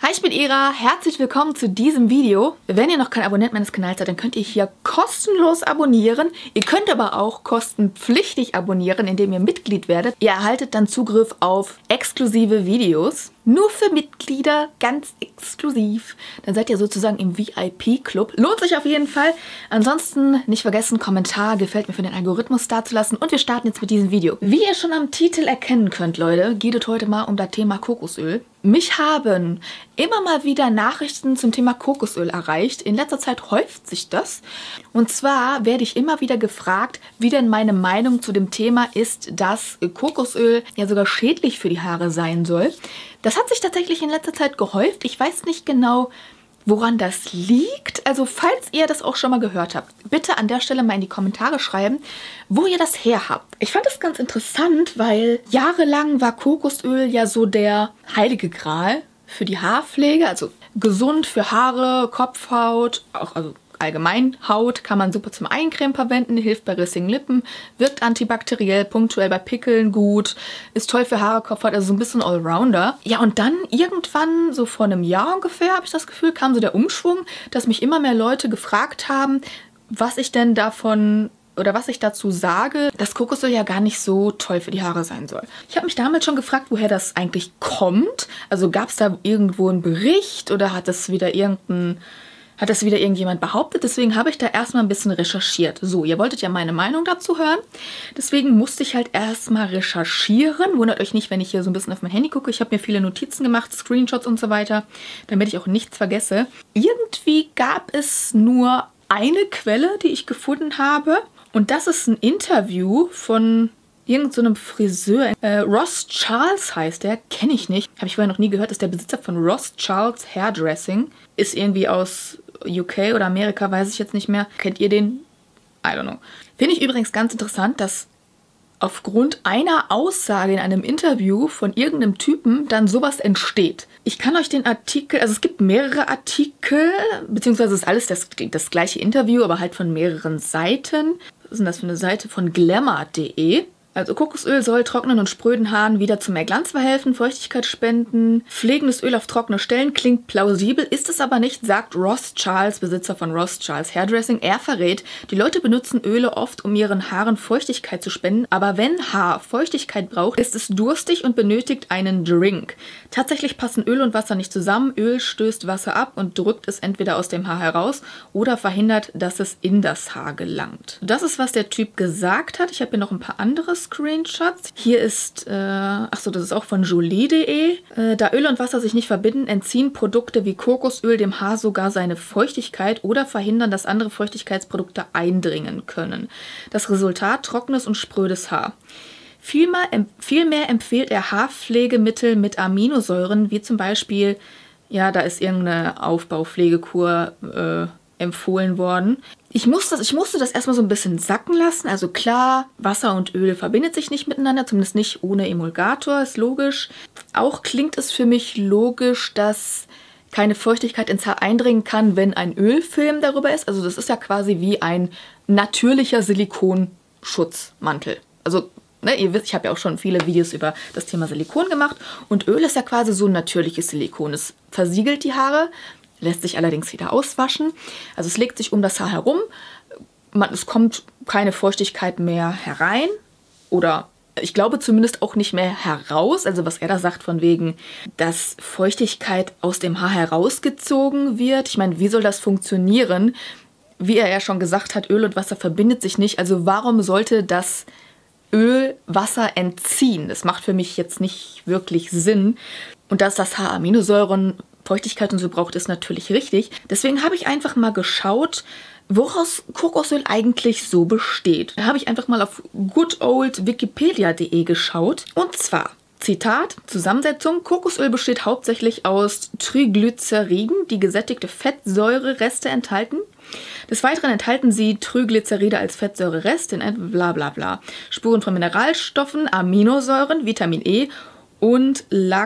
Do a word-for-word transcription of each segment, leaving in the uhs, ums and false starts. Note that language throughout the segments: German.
Hi, ich bin Ira. Herzlich willkommen zu diesem Video. Wenn ihr noch kein Abonnent meines Kanals seid, dann könnt ihr hier kostenlos abonnieren. Ihr könnt aber auch kostenpflichtig abonnieren, indem ihr Mitglied werdet. Ihr erhaltet dann Zugriff auf exklusive Videos. Nur für Mitglieder, ganz exklusiv. Dann seid ihr sozusagen im V I P-Club. Lohnt sich auf jeden Fall. Ansonsten nicht vergessen, Kommentar gefällt mir für den Algorithmus dazulassen. Und wir starten jetzt mit diesem Video. Wie ihr schon am Titel erkennen könnt, Leute, geht es heute mal um das Thema Kokosöl. Mich haben immer mal wieder Nachrichten zum Thema Kokosöl erreicht. In letzter Zeit häuft sich das. Und zwar werde ich immer wieder gefragt, wie denn meine Meinung zu dem Thema ist, dass Kokosöl ja sogar schädlich für die Haare sein soll. Das hat sich tatsächlich in letzter Zeit gehäuft. Ich weiß nicht genau, woran das liegt. Also falls ihr das auch schon mal gehört habt, bitte an der Stelle mal in die Kommentare schreiben, wo ihr das her habt. Ich fand das ganz interessant, weil jahrelang war Kokosöl ja so der heilige Gral für die Haarpflege. Also gesund für Haare, Kopfhaut, auch also allgemein Haut, kann man super zum Eincremen verwenden, hilft bei rissigen Lippen, wirkt antibakteriell, punktuell bei Pickeln gut, ist toll für Haare, Kopfhaut, also so ein bisschen Allrounder. Ja, und dann irgendwann, so vor einem Jahr ungefähr, habe ich das Gefühl, kam so der Umschwung, dass mich immer mehr Leute gefragt haben, was ich denn davon oder was ich dazu sage, dass Kokosöl ja gar nicht so toll für die Haare sein soll. Ich habe mich damals schon gefragt, woher das eigentlich kommt. Also gab es da irgendwo einen Bericht oder hat das wieder irgendein Hat das wieder irgendjemand behauptet? Deswegen habe ich da erstmal ein bisschen recherchiert. So, ihr wolltet ja meine Meinung dazu hören. Deswegen musste ich halt erstmal recherchieren. Wundert euch nicht, wenn ich hier so ein bisschen auf mein Handy gucke. Ich habe mir viele Notizen gemacht, Screenshots und so weiter, damit ich auch nichts vergesse. Irgendwie gab es nur eine Quelle, die ich gefunden habe. Und das ist ein Interview von irgend so einem Friseur. Äh, Ross Charles heißt der, kenne ich nicht. Habe ich vorher noch nie gehört, ist der Besitzer von Ross Charles Hairdressing. Ist irgendwie aus U K oder Amerika, weiß ich jetzt nicht mehr. Kennt ihr den? I don't know. Finde ich übrigens ganz interessant, dass aufgrund einer Aussage in einem Interview von irgendeinem Typen dann sowas entsteht. Ich kann euch den Artikel, also es gibt mehrere Artikel, beziehungsweise ist alles das, das gleiche Interview, aber halt von mehreren Seiten. Was ist denn das für eine Seite? Von glamour punkt de. Also Kokosöl soll trockenen und spröden Haaren wieder zu mehr Glanz verhelfen, Feuchtigkeit spenden. Pflegendes Öl auf trockene Stellen klingt plausibel, ist es aber nicht, sagt Ross Charles, Besitzer von Ross Charles Hairdressing. Er verrät, die Leute benutzen Öle oft, um ihren Haaren Feuchtigkeit zu spenden, aber wenn Haar Feuchtigkeit braucht, ist es durstig und benötigt einen Drink. Tatsächlich passen Öl und Wasser nicht zusammen. Öl stößt Wasser ab und drückt es entweder aus dem Haar heraus oder verhindert, dass es in das Haar gelangt. Das ist, was der Typ gesagt hat. Ich habe hier noch ein paar andere Screenshots. Hier ist, äh, achso, das ist auch von jolie punkt de. Äh, da Öl und Wasser sich nicht verbinden, entziehen Produkte wie Kokosöl dem Haar sogar seine Feuchtigkeit oder verhindern, dass andere Feuchtigkeitsprodukte eindringen können. Das Resultat: trockenes und sprödes Haar. Vielmehr, vielmehr empfiehlt er Haarpflegemittel mit Aminosäuren, wie zum Beispiel, ja, da ist irgendeine Aufbaupflegekur äh, empfohlen worden. Ich musste, das, ich musste das erstmal so ein bisschen sacken lassen. Also klar, Wasser und Öl verbindet sich nicht miteinander, zumindest nicht ohne Emulgator, ist logisch. Auch klingt es für mich logisch, dass keine Feuchtigkeit ins Haar eindringen kann, wenn ein Ölfilm darüber ist. Also das ist ja quasi wie ein natürlicher Silikonschutzmantel. Also ne, ihr wisst, ich habe ja auch schon viele Videos über das Thema Silikon gemacht. Und Öl ist ja quasi so ein natürliches Silikon. Es versiegelt die Haare, lässt sich allerdings wieder auswaschen. Also es legt sich um das Haar herum. Man, es kommt keine Feuchtigkeit mehr herein. Oder ich glaube zumindest auch nicht mehr heraus. Also was er da sagt von wegen, dass Feuchtigkeit aus dem Haar herausgezogen wird. Ich meine, wie soll das funktionieren? Wie er ja schon gesagt hat, Öl und Wasser verbindet sich nicht. Also warum sollte das Öl Wasser entziehen? Das macht für mich jetzt nicht wirklich Sinn. Und dass das Haar Aminosäuren, Feuchtigkeit und so braucht, ist natürlich richtig. Deswegen habe ich einfach mal geschaut, woraus Kokosöl eigentlich so besteht. Da habe ich einfach mal auf good old wikipedia punkt de geschaut. Und zwar, Zitat, Zusammensetzung: Kokosöl besteht hauptsächlich aus Triglyceriden, die gesättigte Fettsäurereste enthalten. Des Weiteren enthalten sie Triglyceride als Fettsäurerest in bla bla bla. Spuren von Mineralstoffen, Aminosäuren, Vitamin E und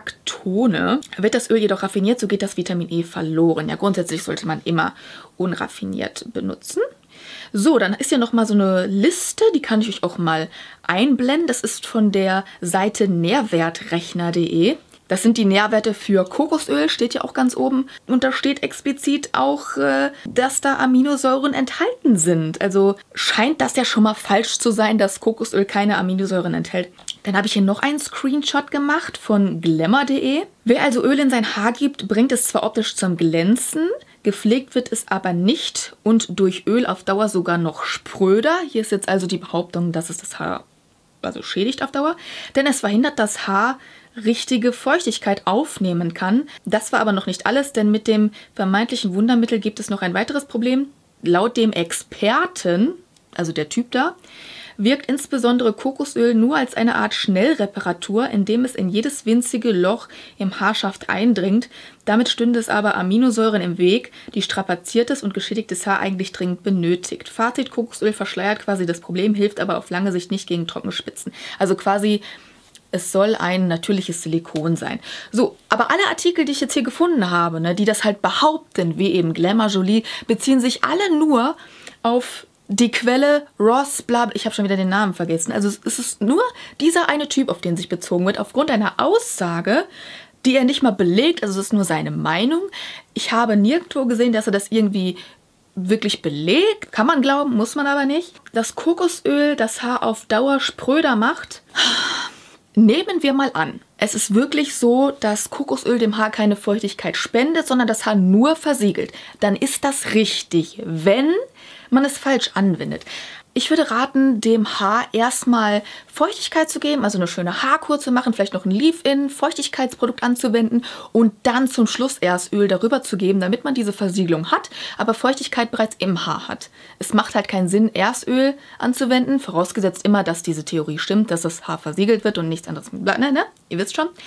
Lactone. Wird das Öl jedoch raffiniert, so geht das Vitamin E verloren. Ja, grundsätzlich sollte man immer unraffiniert benutzen. So, dann ist hier nochmal so eine Liste, die kann ich euch auch mal einblenden. Das ist von der Seite nährwertrechner punkt de. Das sind die Nährwerte für Kokosöl, steht ja auch ganz oben. Und da steht explizit auch, äh, dass da Aminosäuren enthalten sind. Also scheint das ja schon mal falsch zu sein, dass Kokosöl keine Aminosäuren enthält. Dann habe ich hier noch einen Screenshot gemacht von glamour punkt de. Wer also Öl in sein Haar gibt, bringt es zwar optisch zum Glänzen, gepflegt wird es aber nicht und durch Öl auf Dauer sogar noch spröder. Hier ist jetzt also die Behauptung, dass es das Haar also schädigt auf Dauer, denn es verhindert, dass Haar richtige Feuchtigkeit aufnehmen kann. Das war aber noch nicht alles, denn mit dem vermeintlichen Wundermittel gibt es noch ein weiteres Problem. Laut dem Experten, also der Typ da, wirkt insbesondere Kokosöl nur als eine Art Schnellreparatur, indem es in jedes winzige Loch im Haarschaft eindringt. Damit stünde es aber Aminosäuren im Weg, die strapaziertes und geschädigtes Haar eigentlich dringend benötigt. Fazit: Kokosöl verschleiert quasi das Problem, hilft aber auf lange Sicht nicht gegen trockene Spitzen. Also quasi, es soll ein natürliches Silikon sein. So, aber alle Artikel, die ich jetzt hier gefunden habe, ne, die das halt behaupten, wie eben Glamour Jolie, beziehen sich alle nur auf die Quelle Ross, bla, ich habe schon wieder den Namen vergessen. Also es ist nur dieser eine Typ, auf den sich bezogen wird, aufgrund einer Aussage, die er nicht mal belegt. Also es ist nur seine Meinung. Ich habe nirgendwo gesehen, dass er das irgendwie wirklich belegt. Kann man glauben, muss man aber nicht. Dass Kokosöl das Haar auf Dauer spröder macht. Nehmen wir mal an, es ist wirklich so, dass Kokosöl dem Haar keine Feuchtigkeit spendet, sondern das Haar nur versiegelt. Dann ist das richtig, wenn man es falsch anwendet. Ich würde raten, dem Haar erstmal Feuchtigkeit zu geben, also eine schöne Haarkur zu machen, vielleicht noch ein Leave-In, Feuchtigkeitsprodukt anzuwenden und dann zum Schluss erst Öl darüber zu geben, damit man diese Versiegelung hat, aber Feuchtigkeit bereits im Haar hat. Es macht halt keinen Sinn, erst Öl anzuwenden, vorausgesetzt immer, dass diese Theorie stimmt, dass das Haar versiegelt wird und nichts anderes. Ne, ne? Ihr wisst schon.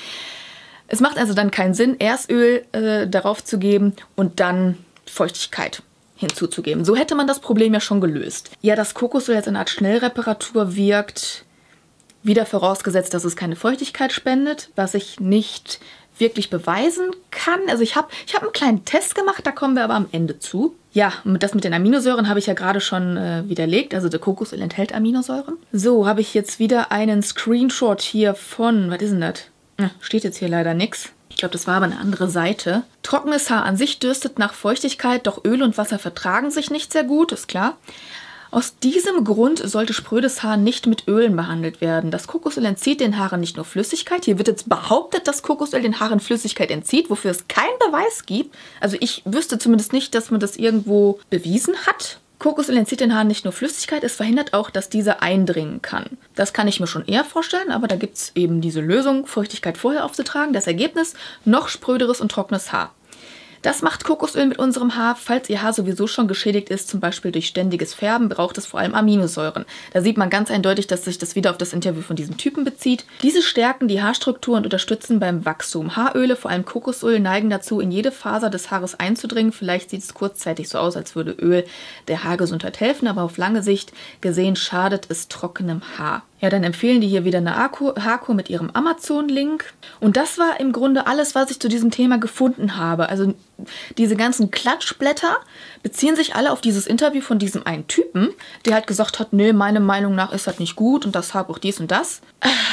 Es macht also dann keinen Sinn, erst Öl äh, darauf zu geben und dann Feuchtigkeit hinzuzugeben. So hätte man das Problem ja schon gelöst. Ja, dass Kokosöl als eine Art Schnellreparatur wirkt, wieder vorausgesetzt, dass es keine Feuchtigkeit spendet, was ich nicht wirklich beweisen kann. Also ich habe ich hab einen kleinen Test gemacht, da kommen wir aber am Ende zu. Ja, das mit den Aminosäuren habe ich ja gerade schon äh, widerlegt. Also der Kokosöl enthält Aminosäuren. So, habe ich jetzt wieder einen Screenshot hier von, was ist denn das? Ja, steht jetzt hier leider nichts. Ich glaube, das war aber eine andere Seite. Trockenes Haar an sich dürstet nach Feuchtigkeit, doch Öl und Wasser vertragen sich nicht sehr gut, ist klar. Aus diesem Grund sollte sprödes Haar nicht mit Ölen behandelt werden. Das Kokosöl entzieht den Haaren nicht nur Flüssigkeit. Hier wird jetzt behauptet, dass Kokosöl den Haaren Flüssigkeit entzieht, wofür es keinen Beweis gibt. Also ich wüsste zumindest nicht, dass man das irgendwo bewiesen hat. Kokosöl entzieht den Haaren nicht nur Flüssigkeit, es verhindert auch, dass diese eindringen kann. Das kann ich mir schon eher vorstellen, aber da gibt es eben diese Lösung, Feuchtigkeit vorher aufzutragen. Das Ergebnis: noch spröderes und trockenes Haar. Das macht Kokosöl mit unserem Haar. Falls Ihr Haar sowieso schon geschädigt ist, zum Beispiel durch ständiges Färben, braucht es vor allem Aminosäuren. Da sieht man ganz eindeutig, dass sich das wieder auf das Interview von diesem Typen bezieht. Diese stärken die Haarstruktur und unterstützen beim Wachstum. Haaröle, vor allem Kokosöl, neigen dazu, in jede Faser des Haares einzudringen. Vielleicht sieht es kurzzeitig so aus, als würde Öl der Haargesundheit helfen, aber auf lange Sicht gesehen schadet es trockenem Haar. Ja, dann empfehlen die hier wieder eine Haarkur mit ihrem Amazon-Link. Und das war im Grunde alles, was ich zu diesem Thema gefunden habe. Also diese ganzen Klatschblätter beziehen sich alle auf dieses Interview von diesem einen Typen, der halt gesagt hat, nee, meiner Meinung nach ist das nicht gut und das Haar braucht dies und das.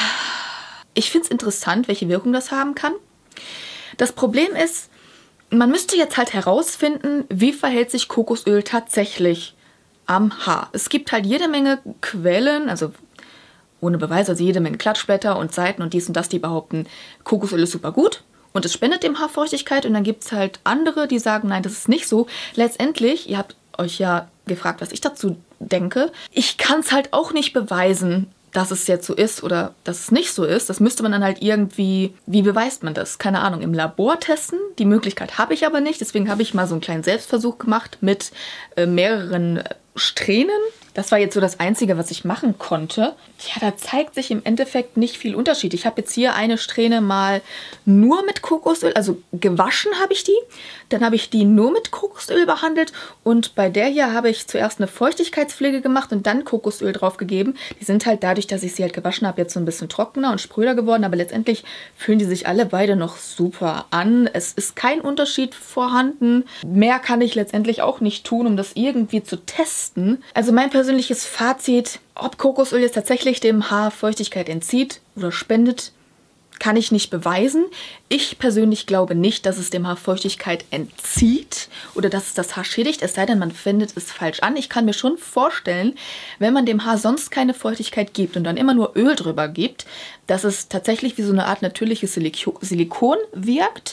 Ich finde es interessant, welche Wirkung das haben kann. Das Problem ist, man müsste jetzt halt herausfinden, wie verhält sich Kokosöl tatsächlich am Haar. Es gibt halt jede Menge Quellen, also ohne Beweis, also jede Menge Klatschblätter und Seiten und dies und das, die behaupten, Kokosöl ist super gut und es spendet dem Haar Feuchtigkeit. Und dann gibt es halt andere, die sagen, nein, das ist nicht so. Letztendlich, ihr habt euch ja gefragt, was ich dazu denke. Ich kann es halt auch nicht beweisen, dass es jetzt so ist oder dass es nicht so ist. Das müsste man dann halt irgendwie, wie beweist man das? Keine Ahnung, im Labor testen. Die Möglichkeit habe ich aber nicht. Deswegen habe ich mal so einen kleinen Selbstversuch gemacht mit äh, mehreren Strähnen. Das war jetzt so das Einzige, was ich machen konnte. Ja, da zeigt sich im Endeffekt nicht viel Unterschied. Ich habe jetzt hier eine Strähne mal nur mit Kokosöl, also gewaschen habe ich die. Dann habe ich die nur mit Kokosöl behandelt und bei der hier habe ich zuerst eine Feuchtigkeitspflege gemacht und dann Kokosöl drauf gegeben. Die sind halt dadurch, dass ich sie halt gewaschen habe, jetzt so ein bisschen trockener und spröder geworden, aber letztendlich fühlen die sich alle beide noch super an. Es ist kein Unterschied vorhanden. Mehr kann ich letztendlich auch nicht tun, um das irgendwie zu testen. Also mein persönliches Fazit: Ob Kokosöl jetzt tatsächlich dem Haar Feuchtigkeit entzieht oder spendet, kann ich nicht beweisen. Ich persönlich glaube nicht, dass es dem Haar Feuchtigkeit entzieht oder dass es das Haar schädigt, es sei denn, man wendet es falsch an. Ich kann mir schon vorstellen, wenn man dem Haar sonst keine Feuchtigkeit gibt und dann immer nur Öl drüber gibt, dass es tatsächlich wie so eine Art natürliches Siliko- Silikon wirkt.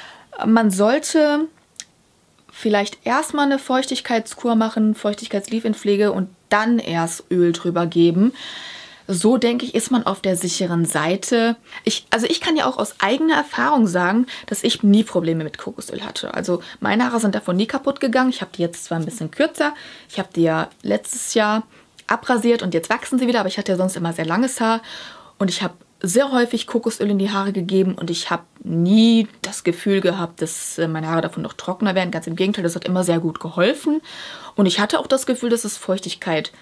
Man sollte vielleicht erstmal eine Feuchtigkeitskur machen, Feuchtigkeits-Leave-In-Pflege und dann erst Öl drüber geben. So, denke ich, ist man auf der sicheren Seite. Ich, also ich kann ja auch aus eigener Erfahrung sagen, dass ich nie Probleme mit Kokosöl hatte. Also meine Haare sind davon nie kaputt gegangen. Ich habe die jetzt zwar ein bisschen kürzer. Ich habe die ja letztes Jahr abrasiert und jetzt wachsen sie wieder. Aber ich hatte ja sonst immer sehr langes Haar. Und ich habe sehr häufig Kokosöl in die Haare gegeben. Und ich habe nie das Gefühl gehabt, dass meine Haare davon noch trockener werden. Ganz im Gegenteil, das hat immer sehr gut geholfen. Und ich hatte auch das Gefühl, dass es Feuchtigkeit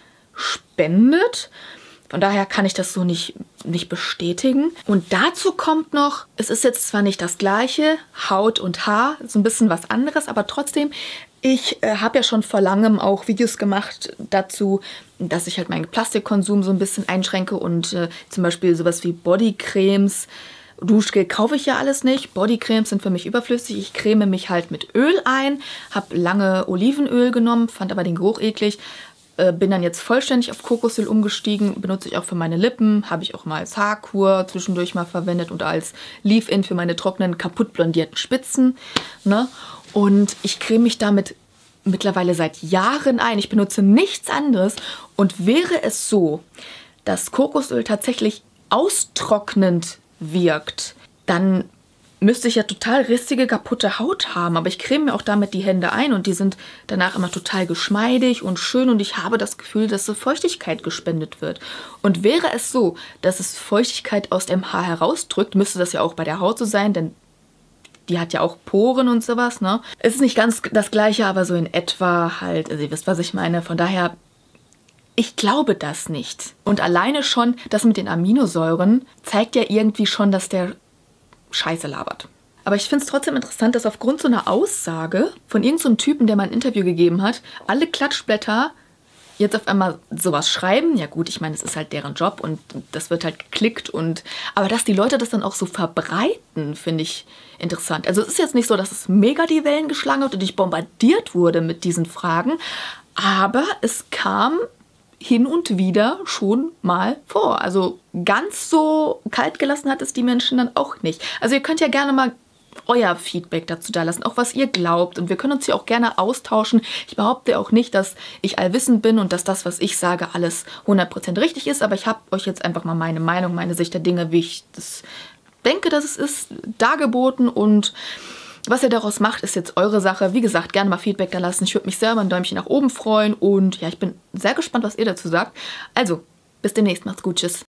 spendet. Von daher kann ich das so nicht, nicht bestätigen. Und dazu kommt noch, es ist jetzt zwar nicht das gleiche, Haut und Haar, so ein bisschen was anderes, aber trotzdem, ich äh, habe ja schon vor langem auch Videos gemacht dazu, dass ich halt meinen Plastikkonsum so ein bisschen einschränke und äh, zum Beispiel sowas wie Bodycremes, Duschgel kaufe ich ja alles nicht. Bodycremes sind für mich überflüssig. Ich creme mich halt mit Öl ein, habe lange Olivenöl genommen, fand aber den Geruch eklig. Bin dann jetzt vollständig auf Kokosöl umgestiegen, benutze ich auch für meine Lippen, habe ich auch mal als Haarkur zwischendurch mal verwendet und als Leave-In für meine trockenen, kaputt blondierten Spitzen. Ne? Und ich creme mich damit mittlerweile seit Jahren ein. Ich benutze nichts anderes. Und wäre es so, dass Kokosöl tatsächlich austrocknend wirkt, dann müsste ich ja total rissige, kaputte Haut haben. Aber ich creme mir auch damit die Hände ein und die sind danach immer total geschmeidig und schön. Und ich habe das Gefühl, dass so Feuchtigkeit gespendet wird. Und wäre es so, dass es Feuchtigkeit aus dem Haar herausdrückt, müsste das ja auch bei der Haut so sein, denn die hat ja auch Poren und sowas, ne? Es ist nicht ganz das Gleiche, aber so in etwa halt, also ihr wisst, was ich meine. Von daher, ich glaube das nicht. Und alleine schon das mit den Aminosäuren zeigt ja irgendwie schon, dass der Scheiße labert. Aber ich finde es trotzdem interessant, dass aufgrund so einer Aussage von irgendeinem so Typen, der mal ein Interview gegeben hat, alle Klatschblätter jetzt auf einmal sowas schreiben. Ja gut, ich meine, es ist halt deren Job und das wird halt geklickt. Und aber dass die Leute das dann auch so verbreiten, finde ich interessant. Also es ist jetzt nicht so, dass es mega die Wellen geschlagen hat und ich bombardiert wurde mit diesen Fragen. Aber es kam hin und wieder schon mal vor. Also ganz so kalt gelassen hat es die Menschen dann auch nicht. Also ihr könnt ja gerne mal euer Feedback dazu da lassen, auch was ihr glaubt. Und wir können uns hier auch gerne austauschen. Ich behaupte auch nicht, dass ich allwissend bin und dass das, was ich sage, alles hundert Prozent richtig ist. Aber ich habe euch jetzt einfach mal meine Meinung, meine Sicht der Dinge, wie ich das denke, dass es ist, dargeboten. Und was ihr daraus macht, ist jetzt eure Sache. Wie gesagt, gerne mal Feedback da lassen. Ich würde mich sehr über ein Däumchen nach oben freuen. Und ja, ich bin sehr gespannt, was ihr dazu sagt. Also, bis demnächst. Macht's gut. Tschüss.